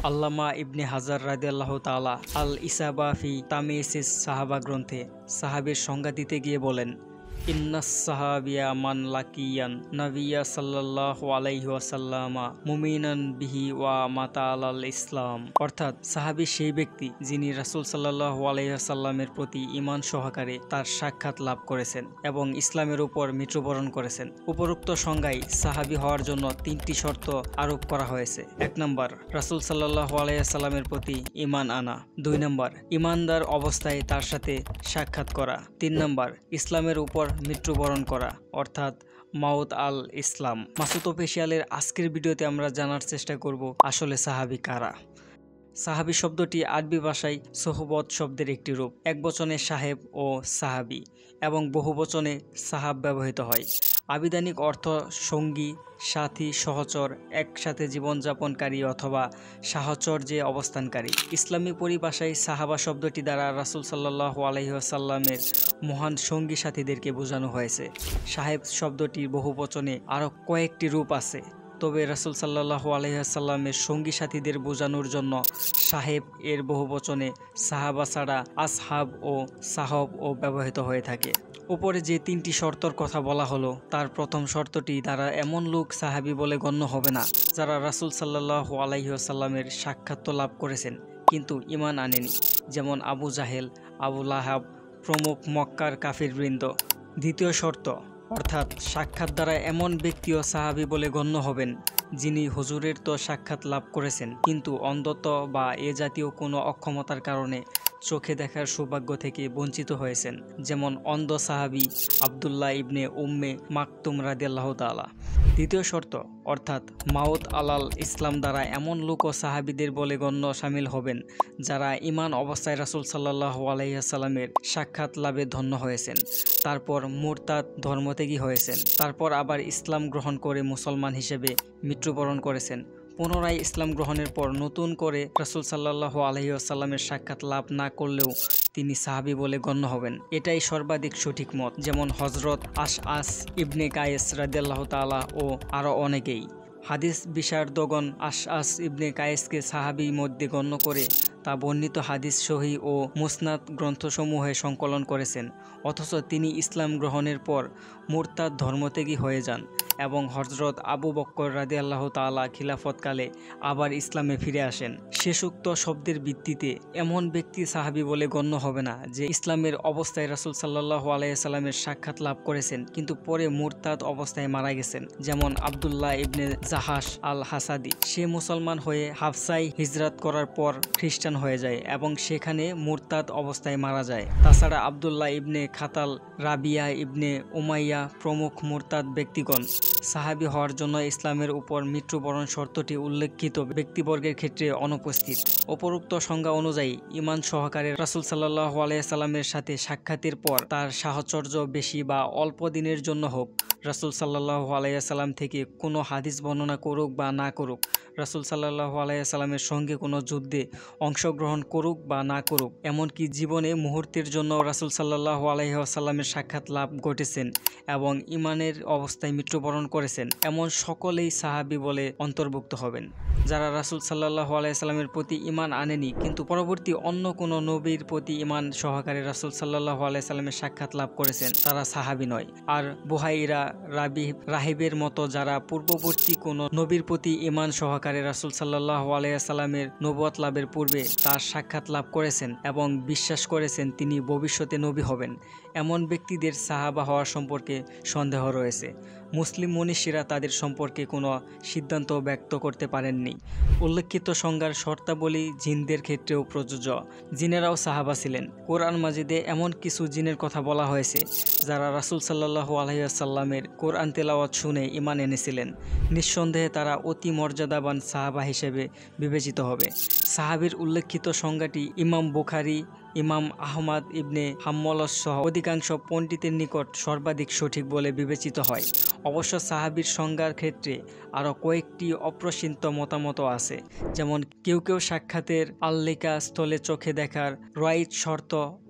আল্লামা ইবনে হাজার রাদিয়াল্লাহু তাআলা আল ইসাবা ফি তামিসিস সাহাবা গ্রন্থে সাহাবীর সংজ্ঞা দিতে গিয়ে বলেন, ইন্নাস সাহাবিয়া মান লাকিয়ান নাবিয়া সাল্লাল্লাহু আলাইহি ওয়াসাল্লামা মুমিনান বিহি ওয়া মাতা আলাল ইসলাম। অর্থাৎ সাহাবী সেই ব্যক্তি যিনি রাসূল সাল্লাল্লাহু আলাইহি ওয়াসাল্লামের প্রতি ঈমান সহকারে তার সাক্ষাৎ লাভ করেছেন এবং ইসলামের উপর মৃত্যুবরণ করেছেন। উপরোক্ত সংজ্ঞায় সাহাবী হওয়ার জন্য 3টি শর্ত আরোপ করা হয়েছে। 1 নম্বর, রাসূল সাল্লাল্লাহু আলাইহি ওয়াসাল্লামের প্রতি ঈমান আনা। 2 নম্বর, ঈমানদার অবস্থায় তার সাথে সাক্ষাৎ করা। 3 নম্বর, ইসলামের উপর মৃত্যুবরণ করা, অর্থাৎ মাউত আল ইসলাম। মাসুদ অফিসিয়ালের আজকের ভিডিওতে আমরা জানার চেষ্টা করব আসলে সাহাবী কারা। সাহাবী শব্দটি আরবি ভাষায় সোহবত শব্দের একটি রূপ। একবচনে সাহেব ও সাহাবী এবং বহুবচনে সাহাব ব্যবহৃত হয়। আবিধানিক অর্থ সঙ্গী, সাথী, সহচর, একসাথে জীবনযাপনকারী অথবা সাহচর্যে অবস্থানকারী। ইসলামী পরিভাষায় সাহাবা শব্দটি দ্বারা রাসূল সাল্লাল্লাহু আলাইহি ওয়াসাল্লামের মহান সঙ্গী সাথীদেরকে বোঝানো হয়েছে। সাহেব শব্দটির বহুবচনে আরও কয়েকটি রূপ আছে, তবে রাসূল সাল্লাল্লাহু আলাইহি ওয়াসাল্লামের সঙ্গী সাথীদের বোঝানোর জন্য সাহেব এর বহুবচনে সাহাবা ছাড়া আসহাব ও সাহব ও ব্যবহৃত হয়ে থাকে। উপরে যে 3টি শর্তর কথা বলা হলো তার প্রথম শর্তটি দ্বারা এমন লোক সাহাবী বলে গণ্য হবে না যারা রাসূল সাল্লাল্লাহু আলাইহি ওয়াসাল্লামের সাক্ষাৎ লাভ করেছেন কিন্তু ঈমান আনেনি, যেমন আবু জাহেল, আবু লাহাব প্রমুখ মক্কার কাফিরবৃন্দ। দ্বিতীয় শর্ত, অর্থাৎ সাক্ষাৎ দ্বারা এমন ব্যক্তিও সাহাবী বলে গণ্য হবেন যিনি হুজুরের তো সাক্ষাৎ লাভ করেছেন কিন্তু অন্ধত্ব বা এ জাতীয় কোনো অক্ষমতার কারণে চোখে দেখার সৌভাগ্য থেকে বঞ্চিত হয়েছেন, যেমন অন্ধ সাহাবী আব্দুল্লাহ ইবনে উম্মে মাকতুম রাদিয়াল্লাহু তাআলা। দ্বিতীয় শর্ত, অর্থাৎ মাউত আলাল ইসলাম দ্বারা এমন লোক ও সাহাবীদের বলে গণ্য শামিল হবেন যারা ঈমান অবস্থায় রাসূল সাল্লাল্লাহু আলাইহি ওয়াসাল্লামের সাক্ষাৎ লাভে ধন্য হয়েছেন, তারপর মুরতাদ ধর্মত্যাগী হয়েছেন, তারপর আবার ইসলাম গ্রহণ করে মুসলমান হিসেবে মৃত্যুবরণ করেছেন। পুনরায় ইসলাম গ্রহণের পর নতুন করে রাসূল সাল্লাল্লাহু আলাইহি ওয়াসাল্লামের সাক্ষাৎ লাভ না করলেও তিনি সাহাবী বলে গণ্য হবেন। এটাই সর্বাধিক সঠিক মত, যেমন হযরত আশআস ইবনে কায়েস রাদিয়াল্লাহু তাআলা ও আরও অনেকেই। হাদিস বিশারদগণ আশআস ইবনে কায়েসকে সাহাবীর মধ্যে গণ্য করে তা বর্ণিত হাদিস সহিহ ও মুসনাদ গ্রন্থসমূহে সংকলন করেছেন, অথচ তিনি ইসলাম গ্রহণের পর মুরতাদ ধর্মত্যাগী হয়ে যান এবং হযরত আবু বকর রাদিয়াল্লাহু তাআলা খিলাফতকালে আবার ইসলামে ফিরে আসেন। শেষোক্ত শব্দের ভিত্তিতে এমন ব্যক্তি সাহাবী বলে গণ্য হবে না যে ইসলামের অবস্থায় রাসূল সাল্লাল্লাহু আলাইহি ওয়াসাল্লামের সাক্ষাৎ লাভ করেছেন কিন্তু পরে মুরতাদ অবস্থায় মারা গেছেন, যেমন আব্দুল্লাহ ইবনে জাহাশ আল হাসাদি। সে মুসলমান হয়ে হাবশায় হিজরত করার পর খ্রিস্টান হয়ে যায় এবং সেখানে মুরতাদ অবস্থায় মারা যায়। তাছাড়া Abdullah ibn Khatal, Rabia ibn Umayya প্রমুখ মুরতাদ ব্যক্তিগণ সাহাবী হওয়ার জন্য ইসলামের উপর মৃত্যুবরণ শর্তটি উল্লেখিত ব্যক্তিবর্গের ক্ষেত্রে অনুপস্থিত। উপরোক্ত সংজ্ঞা অনুযায়ী ঈমান সহকারে রাসূল সাল্লাল্লাহু আলাইহি ওয়াসাল্লামের সাথে সাক্ষাতের পর তার সাহচর্য বেশি বা অল্প দিনের জন্য হোক, রাসূল সাল্লাল্লাহু আলাইহি ওয়াসাল্লাম থেকে কোনো হাদিস বর্ণনা করুক বা না করুক, রাসূল সাল্লাল্লাহু আলাইহি ওয়াসাল্লামের সঙ্গে কোনো যুদ্ধে অংশগ্রহণ করুক বা না করুক, এমনকি জীবনে মুহূর্তের জন্য রাসূল সাল্লাল্লাহু আলাইহি ওয়াসাল্লামের সাক্ষাৎ লাভ ঘটেছেন এবং ঈমানের অবস্থায় মৃত্যুবরণ করেছেন, এমন সকলেই সাহাবী বলে অন্তর্ভুক্ত হবেন। যারা রাসূল সাল্লাল্লাহু আলাইহি ওয়াসাল্লামের প্রতি ঈমান আনেনি কিন্তু পরবর্তী অন্য কোনো নবীর প্রতি ঈমান সহকারে রাসূল সাল্লাল্লাহু আলাইহি ওয়াসাল্লামের সাক্ষাৎ লাভ করেছেন, তারা সাহাবী নয়। আর বুহাইরা রাহিবের মতো যারা পূর্ববর্তী কোনো নবীর প্রতি ঈমান সহকারে রাসূল সাল্লাল্লাহু আলাইহি ওয়াসাল্লামের নবুয়ত লাভের পূর্বে তার সাক্ষাৎ লাভ করেছেন এবং বিশ্বাস করেছেন তিনি ভবিষ্যতে নবী হবেন, এমন ব্যক্তিদের সাহাবা হওয়া সম্পর্কে সন্দেহ রয়েছে। মুসলিম মনীষীরা তাদের সম্পর্কে কোনো সিদ্ধান্ত ব্যক্ত করতে পারেননি। উল্লেখিত সংজ্ঞার শর্তাবলী জিনদের ক্ষেত্রেও প্রযোজ্য। জিনেরাও সাহাবা ছিলেন। কোরআন মাজিদে এমন কিছু জিনের কথা বলা হয়েছে যারা রাসূল সাল্লাল্লাহু আলাইহি ওয়াসাল্লামের কোরআন তেলাওয়াত শুনে ঈমান এনেছিলেন। নিঃসন্দেহে তারা অতি মর্যাদাবান সাহাবা হিসেবে বিবেচিত হবে। সাহাবীর উল্লেখিত সংজ্ঞাটি ইমাম বুখারী, ইমাম আহমদ ইবনে হাম্বল সহ অধিকাংশ পণ্ডিতের নিকট সর্বাধিক সঠিক বলে বিবেচিত হয়। অবশ্য সাহাবীর সংজ্ঞার ক্ষেত্রে আরও কয়েকটি অপ্রসিদ্ধ মতামত আছে, যেমন কেউ কেউ সাক্ষাতের আল্লিকা স্থলে চোখে দেখার রাইট শর্ত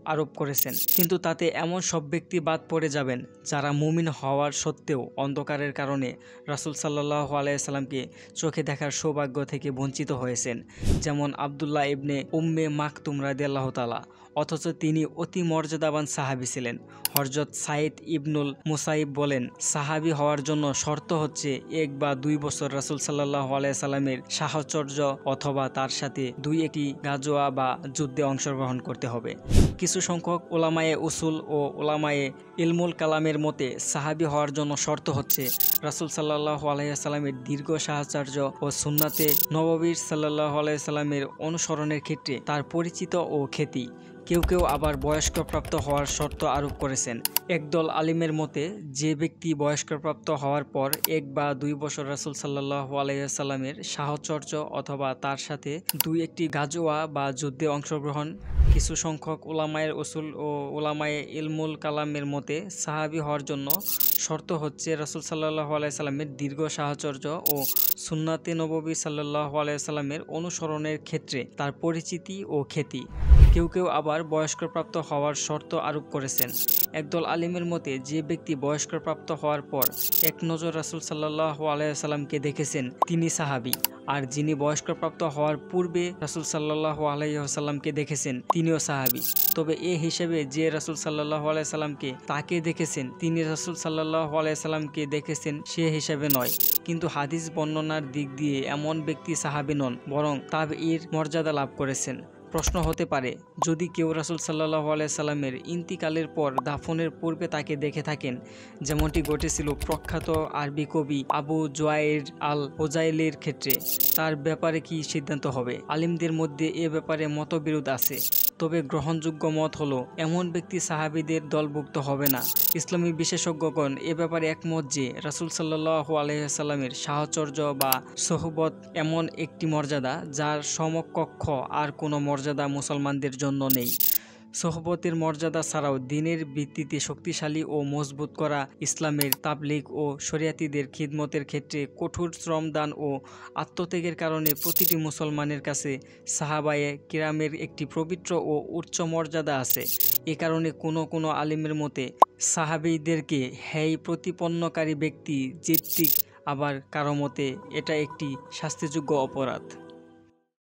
আরোপ করেছেন, কিন্তু তাতে এমন সব ব্যক্তি বাদ পড়ে যাবেন যারা মুমিন হওয়ার সত্ত্বেও অন্ধকারের কারণে রাসূল সাল্লাল্লাহু আলাইহি সাল্লামকে চোখে দেখার সৌভাগ্য থেকে বঞ্চিত হয়েছেন, যেমন আব্দুল্লাহ ইবনে উম্মে মাকতুম রাদিয়াল্লাহু তাআলা, অথচ তিনি অতি মর্যাদাবান সাহাবী ছিলেন। হযরত সাঈদ ইবনুল মুসাইব বলেন, সাহাবী হওয়ার জন্য শর্ত হচ্ছে 1 বা 2 বছর রাসূল সাল্লাল্লাহু আলাইহি সাল্লামের সাহচর্য অথবা তার সাথে 2-1টি গাজওয়া বা যুদ্ধে অংশগ্রহণ করতে হবে। কিছু সংখ্যক উলামায়ে উসুল ও উলামায়ে ইলমুল কালামের মতে সাহাবী হওয়ার জন্য শর্ত হচ্ছে রাসূল সাল্লাল্লাহু আলাইহি সাল্লামের দীর্ঘ সাহচর্য ও সুন্নাতে নববীর সাল্লাল্লাহু আলাইহি সাল্লামের অনুসরণের ক্ষেত্রে তার পরিচিত ও খ্যাতি। কেউ কেউ আবার বয়স্কপ্রাপ্ত হওয়ার শর্ত আরোপ করেছেন। একদল আলিমের মতে যে ব্যক্তি বয়স্কপ্রাপ্ত হওয়ার পর 1 বা 2 বছর রাসূল সাল্লাল্লাহু আলাইহি সাল্লামের সাহচর্য অথবা তার সাথে 2-1টি গাজওয়া বা যুদ্ধে অংশগ্রহণ। কিছু সংখ্যক উলামায়ে উসুল ও উলামায়ে ইলমুল কালামের মতে সাহাবী হওয়ার জন্য শর্ত হচ্ছে রাসূল সাল্লাল্লাহু আলাইহি সাল্লামের দীর্ঘ সাহচর্য ও সুন্নাতে নববী সাল্লাল্লাহু আলাইহি সাল্লামের অনুসরণের ক্ষেত্রে তার পরিচিতি ও খ্যাতি। কেউ কেউ আবার বয়স্কপ্রাপ্ত হওয়ার শর্ত আরোপ করেছেন। একদল আলিমের মতে যে ব্যক্তি বয়স্কপ্রাপ্ত হওয়ার পর এক নজর রাসূল সাল্লাল্লাহু আলাইহি সাল্লামকে দেখেছেন তিনি সাহাবী, আর যিনি বয়স্কপ্রাপ্ত হওয়ার পূর্বে রাসূল সাল্লাল্লাহু আলাইহি সাল্লামকে দেখেছেন তিনিও সাহাবী। তবে এ হিসেবে যে রাসূল সাল্লাল্লাহু আলাইহি সাল্লামকে তাকে দেখেছেন তিনি রাসূল সাল্লাল্লাহু আলাইহি সাল্লামকে দেখেছেন সে হিসেবে নয়। কিন্তু হাদিস বর্ণনার দিক দিয়ে এমন ব্যক্তি সাহাবী নন, বরং তাবঈর মর্যাদা লাভ করেছেন। প্রশ্ন হতে পারে, যদি কেউ রাসূল সাল্লাল্লাহু আলাইহি সাল্লামের ইন্তিকালের পর দাফনের পূর্বে তাকে দেখে থাকেন, যেমনটি ঘটেছিল প্রখ্যাত আরবি কবি আবু জুয়াইর আল হুজাইলির ক্ষেত্রে, তার ব্যাপারে কি সিদ্ধান্ত হবে? আলিমদের মধ্যে এ ব্যাপারে মতবিরোধ আছে। তবে গ্রহণযোগ্য মত হলো এমন ব্যক্তি সাহাবীদের দলভুক্ত হবে না। ইসলামী বিশেষজ্ঞগণ এ ব্যাপারে একমত যে রাসূল সাল্লাল্লাহু আলাইহি সাল্লামের সাহচর্য বা সোহবত এমন একটি মর্যাদা যার সমকক্ষ আর কোনো মর্যাদা মুসলমানদের জন্য নেই। সোহবতের মর্যাদা ছাড়াও দ্বীনের ভিত্তিতে শক্তিশালী ও মজবুত করা, ইসলামের তাবলীগ ও শরিয়াতিদের খিদমতের ক্ষেত্রে কঠোর শ্রমদান ও আত্মত্যাগের কারণে প্রতিটি মুসলমানের কাছে সাহাবায়ে কিরামের একটি পবিত্র ও উচ্চ মর্যাদা আছে। এ কারণে কোনো আলিমের মতে সাহাবীদেরকে হেয় প্রতিপন্নকারী ব্যক্তি জিদ্দিক, আবার কারো মতে এটা একটি শাস্তিযোগ্য অপরাধ।